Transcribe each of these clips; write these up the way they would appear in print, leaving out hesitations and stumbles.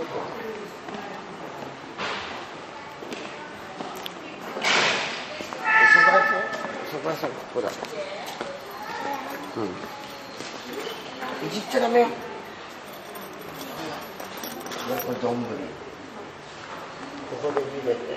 そこはさ、ここだ。うん。いじっちゃダメよ。これ丼。ここで茹でて。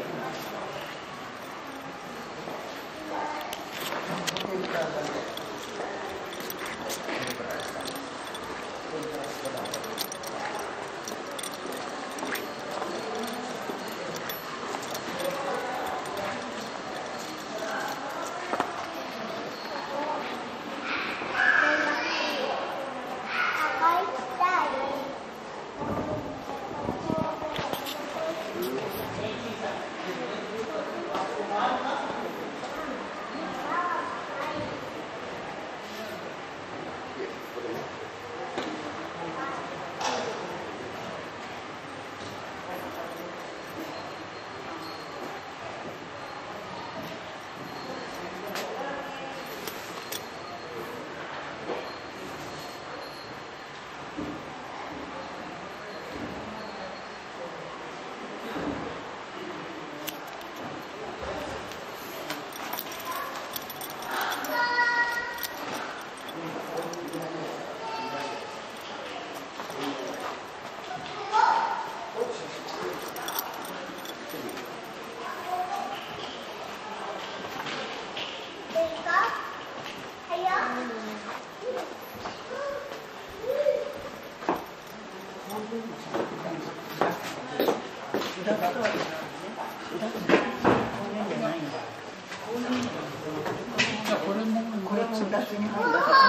これも2つに入るだから。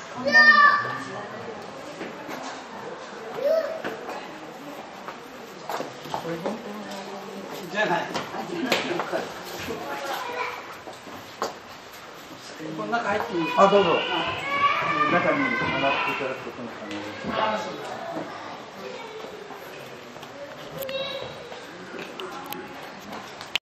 じゃない。この中入っていい。 あ、どうぞ。中に上がっていただくことの可能です。